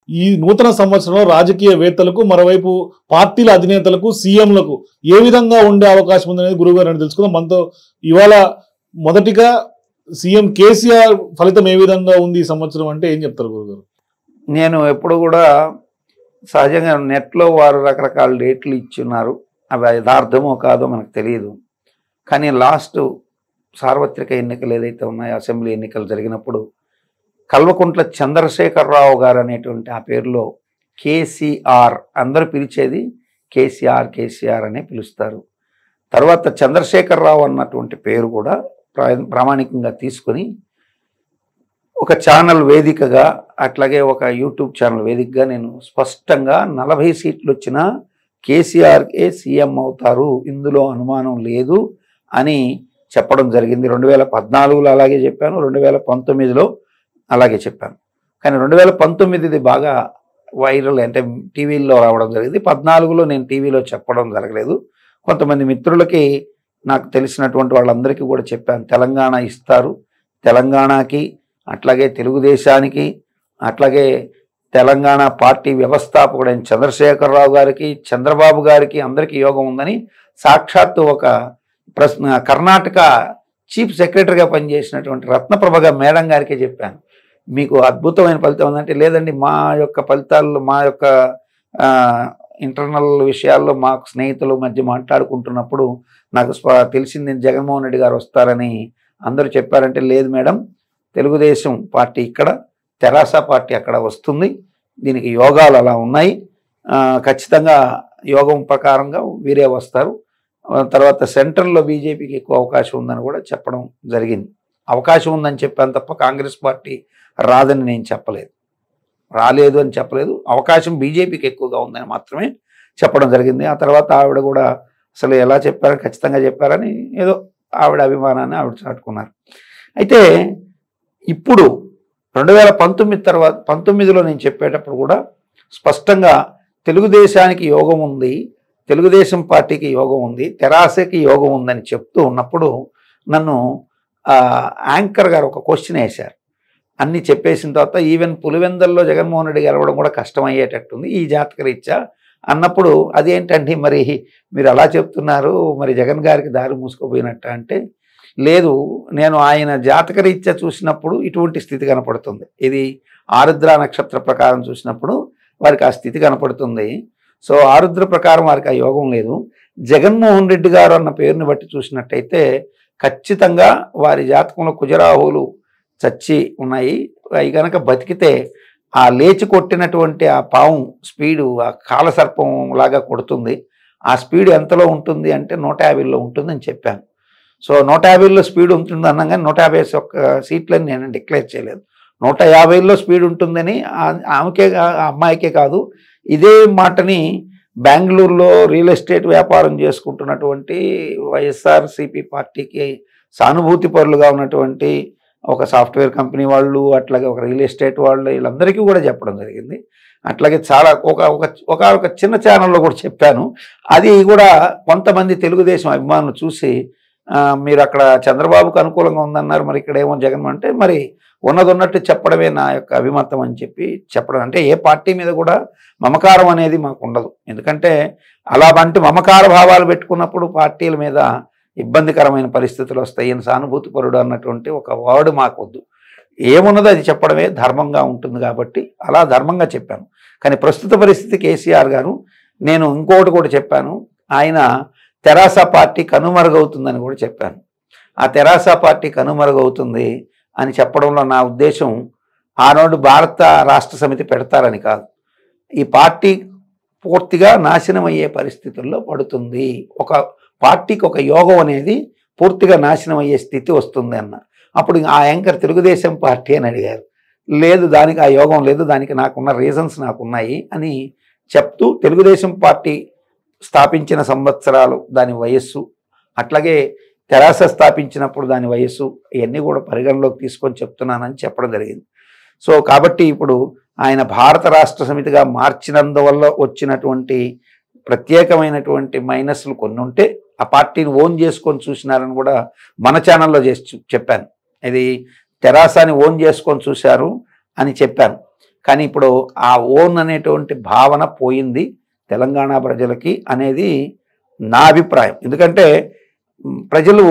ఈ నూతన సంవత్సరంలో రాజకీయవేత్తలకు, మరోవైపు పార్టీల అధినేతలకు, సీఎంలకు ఏ విధంగా ఉండే అవకాశం ఉందనేది గురుగారు అని తెలుసుకుందాం. మనతో ఇవాళ మొదటిగా సీఎం కేసీఆర్ ఫలితం ఏ విధంగా ఉంది ఈ సంవత్సరం అంటే ఏం చెప్తారు గురుగారు? నేను ఎప్పుడు కూడా సహజంగా నెట్లో వారు రకరకాల డేట్లు ఇచ్చున్నారు, అవి యథార్థమో కాదో మనకు తెలియదు. కానీ లాస్ట్ సార్వత్రిక ఎన్నికలు ఏదైతే ఉన్నాయో, అసెంబ్లీ ఎన్నికలు జరిగినప్పుడు కల్వకుంట్ల చంద్రశేఖరరావు గారు అనేటువంటి ఆ పేరులో కేసీఆర్, అందరూ పిలిచేది కేసీఆర్ కేసీఆర్ అనే పిలుస్తారు. తర్వాత చంద్రశేఖరరావు అన్నటువంటి పేరు కూడా ప్రామాణికంగా తీసుకొని ఒక ఛానల్ వేదికగా, అట్లాగే ఒక యూట్యూబ్ ఛానల్ వేదికగా నేను స్పష్టంగా 40 సీట్లు వచ్చినా కేసీఆర్కే సీఎం అవుతారు, ఇందులో అనుమానం లేదు అని చెప్పడం జరిగింది. 2014లో అలాగే చెప్పాను, 2019లో అలాగే చెప్పాను. కానీ 2019 బాగా వైరల్, అంటే టీవీల్లో రావడం జరిగింది. 14లో నేను టీవీలో చెప్పడం జరగలేదు. కొంతమంది మిత్రులకి, నాకు తెలిసినటువంటి వాళ్ళందరికీ కూడా చెప్పాను, తెలంగాణ ఇస్తారు, తెలంగాణకి అట్లాగే తెలుగుదేశానికి అట్లాగే తెలంగాణ పార్టీ వ్యవస్థాపకుడైన చంద్రశేఖరరావు గారికి, చంద్రబాబు గారికి అందరికీ యోగం ఉందని సాక్షాత్తు ఒక కర్ణాటక చీఫ్ సెక్రటరీగా పనిచేసినటువంటి రత్నప్రభగా మేడం గారికి చెప్పాను, మీకు అద్భుతమైన ఫలితం ఉందంటే, లేదండి మా యొక్క ఫలితాల్లో, మా యొక్క ఇంటర్నల్ విషయాల్లో మాకు స్నేహితుల మధ్య మాట్లాడుకుంటున్నప్పుడు నాకు తెలిసింది జగన్మోహన్ రెడ్డి గారు వస్తారని అందరూ చెప్పారంటే, లేదు మేడం, తెలుగుదేశం పార్టీ ఇక్కడ, తెరాస పార్టీ అక్కడ వస్తుంది, దీనికి యోగాలు అలా ఉన్నాయి, ఖచ్చితంగా యోగం ప్రకారంగా వీరే వస్తారు. తర్వాత సెంట్రల్లో బీజేపీకి ఎక్కువ అవకాశం ఉందని కూడా చెప్పడం జరిగింది. అవకాశం ఉందని చెప్పాను తప్ప కాంగ్రెస్ పార్టీ రాదని నేను చెప్పలేదు, రాలేదు అని చెప్పలేదు. అవకాశం బీజేపీకి ఎక్కువగా ఉందని మాత్రమే చెప్పడం జరిగింది. ఆ తర్వాత ఆవిడ కూడా అసలు ఎలా చెప్పారని, ఖచ్చితంగా చెప్పారని ఏదో ఆవిడ అభిమానాన్ని ఆవిడ చాటుకున్నారు. అయితే ఇప్పుడు 2019 తర్వాత 19లో నేను చెప్పేటప్పుడు కూడా స్పష్టంగా తెలుగుదేశానికి యోగం ఉంది, తెలుగుదేశం పార్టీకి యోగం ఉంది, తెరాసకి యోగం ఉందని చెప్తూ ఉన్నప్పుడు నన్ను యాంకర్ గారు ఒక క్వశ్చన్ వేశారు. అన్నీ చెప్పేసిన తర్వాత ఈవెన్ పులివెందల్లో జగన్మోహన్ రెడ్డి గెలవడం కూడా కష్టమయ్యేటట్టుంది ఈ జాతకరీత్యా అన్నప్పుడు, అదేంటండి మరి మీరు అలా చెప్తున్నారు, మరి జగన్ గారికి దారి మూసుకుపోయినట్ట అంటే, లేదు, నేను ఆయన జాతకరీత్యా చూసినప్పుడు ఇటువంటి స్థితి కనపడుతుంది. ఇది ఆరుద్ర నక్షత్ర ప్రకారం చూసినప్పుడు వారికి ఆ స్థితి కనపడుతుంది. సో ఆరుద్ర ప్రకారం వారికి ఆ యోగం లేదు. జగన్మోహన్ రెడ్డి గారు అన్న పేరుని బట్టి చూసినట్టయితే ఖచ్చితంగా వారి జాతకంలో కుజరాహువులు చచ్చి ఉన్నాయి. అవి కనుక బతికితే ఆ లేచి కొట్టినటువంటి ఆ పాము స్పీడు ఆ కాలసర్పం లాగా కొడుతుంది. ఆ స్పీడ్ ఎంతలో ఉంటుంది అంటే 150లో ఉంటుందని చెప్పాను. సో 150లో స్పీడ్ ఉంటుంది అన్నాం, కానీ 150 సీట్లని నేను డిక్లేర్ చేయలేదు. 150లో స్పీడ్ ఉంటుందని ఆమెకే, అమ్మాయికే కాదు, ఇదే మాటని బెంగళూరులో రియల్ ఎస్టేట్ వ్యాపారం చేసుకుంటున్నటువంటి వైఎస్ఆర్సీపీ పార్టీకి సానుభూతి పరులుగా ఉన్నటువంటి ఒక సాఫ్ట్వేర్ కంపెనీ వాళ్ళు, అట్లాగే ఒక రియల్ ఎస్టేట్ వాళ్ళు, వీళ్ళందరికీ కూడా చెప్పడం జరిగింది. అట్లాగే చాలా ఒక చిన్న ఛానల్లో కూడా చెప్పాను. అది కూడా కొంతమంది తెలుగుదేశం అభిమానులు చూసి, మీరు అక్కడ చంద్రబాబుకు అనుకూలంగా ఉందన్నారు, మరి ఇక్కడేమో జగన్ అంటే, మరి ఉన్నదన్నట్టు చెప్పడమే నా యొక్క అభిమతం అని చెప్పడం. అంటే ఏ పార్టీ మీద కూడా మమకారం అనేది మాకు ఉండదు. ఎందుకంటే అలా వంటి మమకార భావాలు పెట్టుకున్నప్పుడు పార్టీల మీద ఇబ్బందికరమైన పరిస్థితులు వస్తాయి. సానుభూతిపరుడు అన్నటువంటి ఒక వర్డ్ మాకు వద్దు. ఏమున్నదో అది చెప్పడమే ధర్మంగా ఉంటుంది కాబట్టి అలా ధర్మంగా చెప్పాను. కానీ ప్రస్తుత పరిస్థితి కేసీఆర్ గారు, నేను ఇంకొకటి కూడా చెప్పాను, ఆయన తెరాస పార్టీ కనుమరుగవుతుందని కూడా చెప్పాను. ఆ తెరాస పార్టీ కనుమరుగవుతుంది అని చెప్పడంలో నా ఉద్దేశం ఆనాడు భారత రాష్ట్ర సమితి పెడతారని కాదు, ఈ పార్టీ పూర్తిగా నాశనం అయ్యే పరిస్థితుల్లో పడుతుంది, ఒక పార్టీకి ఒక యోగం అనేది పూర్తిగా నాశనం అయ్యే స్థితి వస్తుంది అన్న. అప్పుడు ఆ యాంకర్ తెలుగుదేశం పార్టీ అని అడిగారు. లేదు, దానికి ఆ యోగం లేదు, దానికి నాకున్న రీజన్స్ నాకున్నాయి అని చెప్తూ, తెలుగుదేశం పార్టీ స్థాపించిన సంవత్సరాలు, దాని వయస్సు, అట్లాగే తెరాస స్థాపించినప్పుడు దాని వయస్సు, ఇవన్నీ కూడా పరిగణలోకి తీసుకొని చెప్తున్నానని చెప్పడం జరిగింది. సో కాబట్టి ఇప్పుడు ఆయన భారత రాష్ట్ర సమితిగా మార్చినందువల్ల వచ్చినటువంటి ప్రత్యేకమైనటువంటి మైనస్లు కొన్ని ఉంటే ఆ పార్టీని ఓన్ చేసుకొని చూసినారని కూడా మన ఛానల్లో చెప్పాను. ఇది తెరాసాని ఓన్ చేసుకొని చూశారు అని చెప్పాను. కానీ ఇప్పుడు ఆ ఓన్ అనేటువంటి భావన పోయింది తెలంగాణ ప్రజలకి అనేది నా అభిప్రాయం. ఎందుకంటే ప్రజలు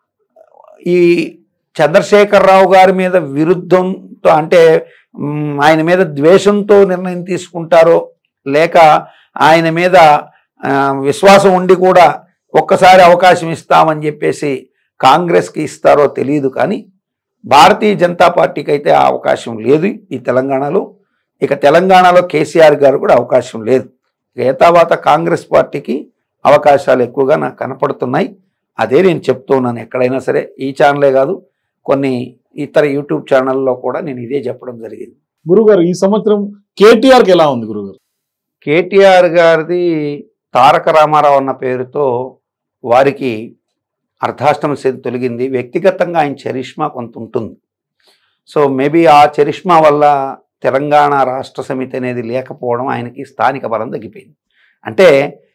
ఈ చంద్రశేఖరరావు గారి మీద విరుద్ధంతో అంటే ఆయన మీద ద్వేషంతో నిర్ణయం తీసుకుంటారో లేక ఆయన మీద విశ్వాసం ఉండి కూడా ఒక్కసారి అవకాశం ఇస్తామని చెప్పేసి కాంగ్రెస్కి ఇస్తారో తెలియదు. కానీ భారతీయ జనతా పార్టీకి అయితే ఆ అవకాశం లేదు ఈ తెలంగాణలో. ఇక తెలంగాణలో కేసీఆర్ గారు కూడా అవకాశం లేదు. ఏతావాత కాంగ్రెస్ పార్టీకి అవకాశాలు ఎక్కువగా నాకు కనపడుతున్నాయి. అదే నేను చెప్తూ ఉన్నాను. ఎక్కడైనా సరే ఈ ఛానలే కాదు కొన్ని ఇతర యూట్యూబ్ ఛానల్లో కూడా నేను ఇదే చెప్పడం జరిగింది. గురుగారు ఈ సంవత్సరం కేటీఆర్కి ఎలా ఉంది గురుగారు? కేటీఆర్ గారిది తారక రామారావు అన్న పేరుతో వారికి అర్ధాష్టమ శని తొలగింది. వ్యక్తిగతంగా ఆయన చరిష్మా కొంత ఉంటుంది. సో మేబీ ఆ చరిష్మా వల్ల తెలంగాణ రాష్ట్ర సమితి అనేది లేకపోవడం ఆయనకి స్థానిక బలం తగ్గిపోయింది. అంటే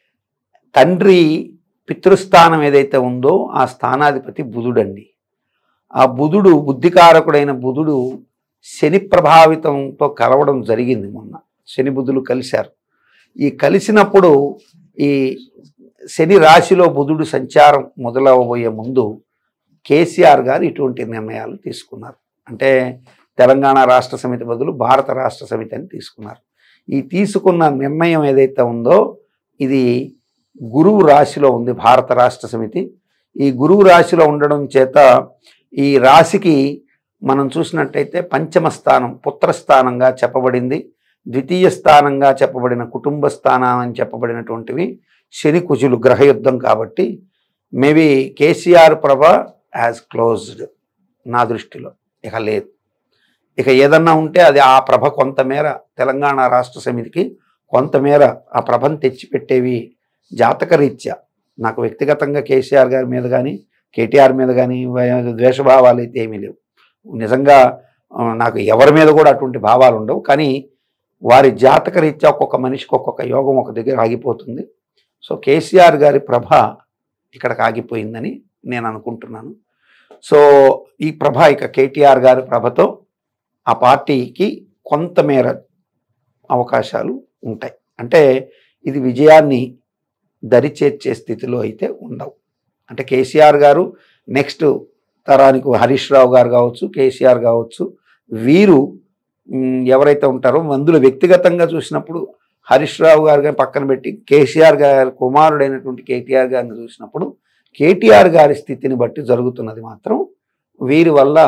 తండ్రి పితృస్థానం ఏదైతే ఉందో ఆ స్థానాధిపతి బుధుడండి. ఆ బుధుడు బుద్ధికారకుడైన బుధుడు శని ప్రభావితంతో కలవడం జరిగింది. మొన్న శని బుధులు కలిశారు. ఈ కలిసినప్పుడు ఈ శని రాశిలో బుధుడు సంచారం మొదలవబోయే ముందు కేసీఆర్ గారు ఇటువంటి నిర్ణయాలు తీసుకున్నారు. అంటే తెలంగాణ రాష్ట్ర సమితి బదులు భారత రాష్ట్ర సమితి అని తీసుకున్నారు. ఈ తీసుకున్న నిర్ణయం ఏదైతే ఉందో ఇది గురువు రాశిలో ఉంది భారత రాష్ట్ర సమితి. ఈ గురువు రాశిలో ఉండడం చేత ఈ రాశికి మనం చూసినట్టయితే పంచమ స్థానం పుత్రస్థానంగా చెప్పబడింది. ద్వితీయ స్థానంగా చెప్పబడిన కుటుంబ స్థానం అని చెప్పబడినటువంటివి శని కుజులు గ్రహయుద్ధం. కాబట్టి మేబీ కేసీఆర్ ప్రభ హ్యాస్ క్లోజ్డ్ నా దృష్టిలో. ఇక లేదు. ఇక ఏదన్నా ఉంటే అది ఆ ప్రభ కొంతమేర తెలంగాణ రాష్ట్ర సమితికి కొంతమేర ఆ ప్రభను తెచ్చిపెట్టేవి జాతకరీత్యా. నాకు వ్యక్తిగతంగా కేసీఆర్ గారి మీద కానీ కేటీఆర్ మీద కానీ ద్వేషభావాలు అయితే ఏమీ లేవు. నిజంగా నాకు ఎవరి మీద కూడా అటువంటి భావాలు ఉండవు. కానీ వారి జాతకరీత్యా ఒక్కొక్క మనిషికి ఒక్కొక్క యోగం ఒక దగ్గర ఆగిపోతుంది. సో కేసీఆర్ గారి ప్రభ ఇక్కడికి ఆగిపోయిందని నేను అనుకుంటున్నాను. సో ఈ ప్రభ ఇక కేటీఆర్ గారి ప్రభతో ఆ పార్టీకి కొంతమేర అవకాశాలు ఉంటాయి. అంటే ఇది విజయాన్ని దరిచేర్చే స్థితిలో అయితే ఉండవు. అంటే కేసీఆర్ గారు నెక్స్ట్ తరానికి హరీష్ రావు గారు కావచ్చు కేసీఆర్ కావచ్చు వీరు ఎవరైతే ఉంటారో అందులో వ్యక్తిగతంగా చూసినప్పుడు హరీష్ రావు గారు గారిని పక్కన పెట్టి కేసీఆర్ గారి కుమారుడైనటువంటి కేటీఆర్ గారిని చూసినప్పుడు కేటీఆర్ గారి స్థితిని బట్టి జరుగుతున్నది మాత్రం వీరి వల్ల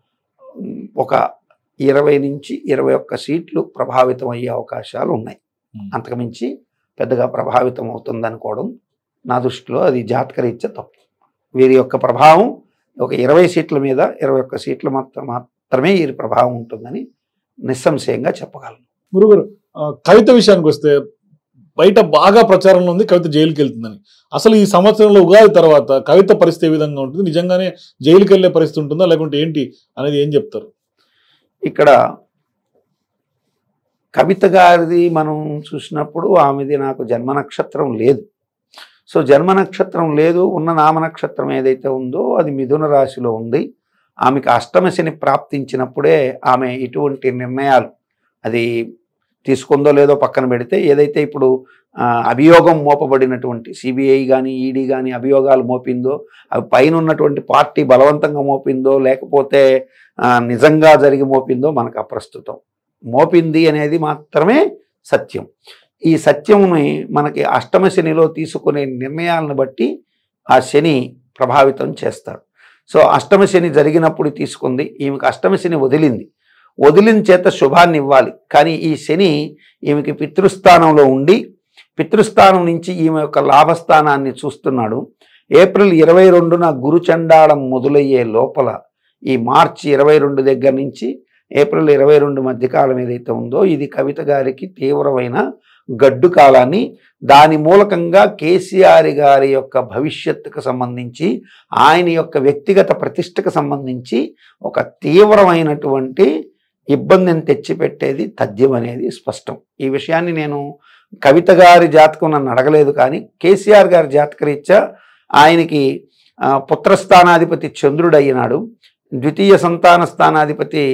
ఒక 20 నుంచి 21 సీట్లు ప్రభావితం అయ్యే అవకాశాలు ఉన్నాయి. అంతకుమించి పెద్దగా ప్రభావితం అవుతుందనుకోవడం నా దృష్టిలో అది జాతకరీత్యా తప్పు. వీరి యొక్క ప్రభావం ఒక 20 సీట్ల మీద 21 సీట్ల మాత్రమే వీరి ప్రభావం ఉంటుందని నిస్సంశయంగా చెప్పగలను. గురుగారు కవిత విషయానికి వస్తే బయట బాగా ప్రచారంలో ఉంది కవిత జైలుకి వెళ్తుందని. అసలు ఈ సంవత్సరంలో ఉగాది తర్వాత కవిత పరిస్థితి ఏ విధంగా ఉంటుంది? నిజంగానే జైలుకి వెళ్ళే పరిస్థితి ఉంటుందా లేకుంటే ఏంటి అనేది ఏం చెప్తారు? ఇక్కడ కవిత గారిది మనం చూసినప్పుడు ఆమెది నాకు జన్మ నక్షత్రం లేదు. సో జన్మ నక్షత్రం లేదు. ఉన్న నామ నక్షత్రం ఏదైతే ఉందో అది మిథున రాశిలో ఉంది. ఆమెకు అష్టమ శని ప్రాప్తించినప్పుడే ఆమె ఇటువంటి నిర్ణయాలు అది తీసుకుందో లేదో పక్కన పెడితే ఏదైతే ఇప్పుడు అభియోగం మోపబడినటువంటి సిబిఐ కానీ ఈడీ కానీ అభియోగాలు మోపిందో అవి పైన ఉన్నటువంటి పార్టీ బలవంతంగా మోపిందో లేకపోతే నిజంగా జరిగి మోపిందో మనకు అప్రస్తుతం. మోపింది అనేది మాత్రమే సత్యం. ఈ సత్యంని మనకి అష్టమ శనిలో తీసుకునే నిర్ణయాలను బట్టి ఆ శని ప్రభావితం చేస్తాడు. సో అష్టమ శని జరిగినప్పుడు తీసుకుంది. ఈమెకు అష్టమ శని వదిలిన చేత శుభాన్ని ఇవ్వాలి. కానీ ఈ శని ఈమెకి పితృస్థానంలో ఉండి పితృస్థానం నుంచి ఈమె యొక్క లాభస్థానాన్ని చూస్తున్నాడు. ఏప్రిల్ 22న గురుచండాళం మొదలయ్యే లోపల ఈ మార్చి 22 దగ్గర నుంచి ఏప్రిల్ 22 మధ్యకాలం ఏదైతే ఉందో ఇది కవిత గారికి తీవ్రమైన గడ్డు కాలాన్ని దాని మూలకంగా కేసీఆర్ గారి యొక్క భవిష్యత్తుకు సంబంధించి ఆయన యొక్క వ్యక్తిగత ప్రతిష్టకు సంబంధించి ఒక తీవ్రమైనటువంటి ఇబ్బందిని తెచ్చిపెట్టేది తథ్యం అనేది స్పష్టం. ఈ విషయాన్ని నేను కవిత గారి జాతకం నన్ను అడగలేదు. కానీ కేసీఆర్ గారి జాతకరీత్యా ఆయనకి పుత్రస్థానాధిపతి చంద్రుడు అయినాడు. ద్వితీయ సంతాన స్థానాధిపతి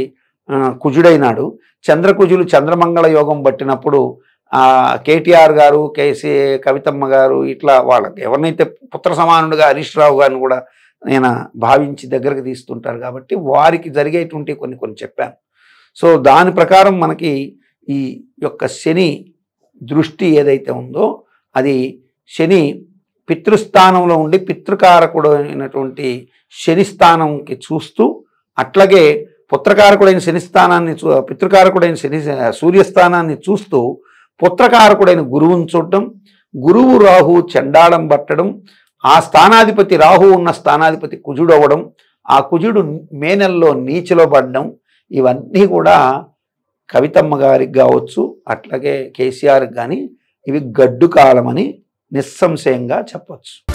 కుజుడైనాడు. చంద్రకుజులు చంద్రమంగళ యోగం పట్టినప్పుడు కేటీఆర్ గారు, కవితమ్మ గారు ఇట్లా వాళ్ళకి ఎవరినైతే పుత్ర సమానుడుగా హరీష్ రావు గారిని కూడా నేను భావించి దగ్గరకు తీస్తుంటారు కాబట్టి వారికి జరిగేటువంటి కొన్ని చెప్పాను. సో దాని ప్రకారం మనకి ఈ యొక్క శని దృష్టి ఏదైతే ఉందో అది శని పితృస్థానంలో ఉండి పితృకారకుడు అయినటువంటి శని స్థానంకి చూస్తూ, అట్లాగే పుత్రకారకుడైన శని స్థానాన్ని పితృకారకుడైన సూర్యస్థానాన్ని చూస్తూ పుత్రకారకుడైన గురువుని చూడడం, గురువు రాహు చండాళం పట్టడం, ఆ స్థానాధిపతి రాహు ఉన్న స్థానాధిపతి కుజుడు అవ్వడం, ఆ కుజుడు మే నెలలో నీచలో పడడం, ఇవన్నీ కూడా కవితమ్మ గారికి కావచ్చు అట్లాగే కేసీఆర్కి కానీ ఇవి గడ్డు కాలమని నిస్సంశయంగా చెప్పచ్చు.